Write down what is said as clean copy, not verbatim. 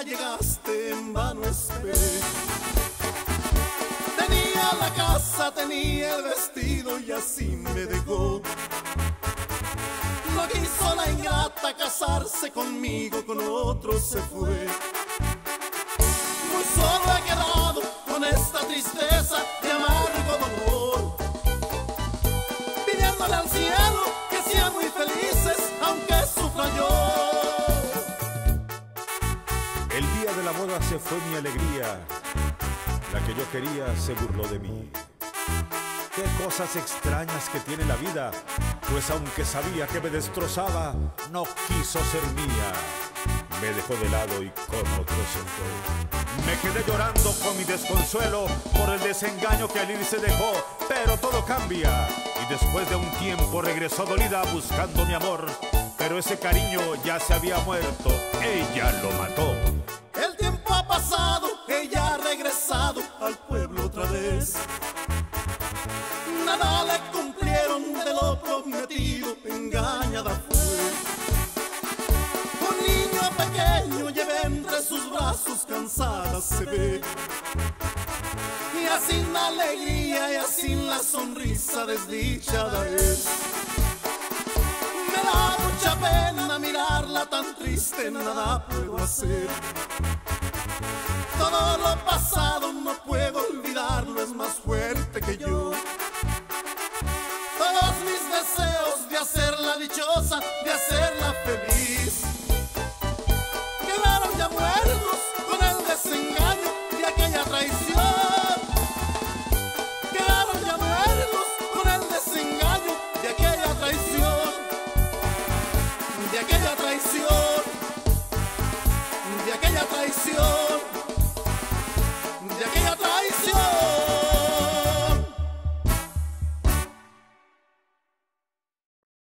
llegaste en vano esperé. Tenía la casa, tenía el vestido y así me dejó. No quiso la ingrata casarse conmigo, con otro se fue. Muy solo he quedado con esta tristeza de amargo dolor, pidiéndole al cielo que sean muy felices aunque sufra yo. El día de la boda se fue mi alegría, la que yo quería se burló de mí. Qué cosas extrañas que tiene la vida, pues aunque sabía que me destrozaba, no quiso ser mía. Me dejó de lado y con otro se fue. Me quedé llorando con mi desconsuelo por el desengaño que al irse dejó, pero todo cambia. Y después de un tiempo regresó dolida buscando mi amor, pero ese cariño ya se había muerto, ella lo mató. El tiempo ha pasado, ella ha regresado al pueblo otra vez. Nada le cumplieron de lo prometido, engañada fue. Un niño pequeño lleva entre sus brazos, cansada se ve. Y así la alegría y así la sonrisa desdichada es. Me da mucha pena mirarla tan triste, nada puedo hacer. Todo lo pasado no puedo olvidarlo, es más fuerte que yo. Todos mis deseos de hacerla dichosa, de hacerla feliz, quedaron ya muertos con el desengaño de aquella traición. Quedaron ya muertos con el desengaño de aquella traición. De aquella traición. De aquella traición.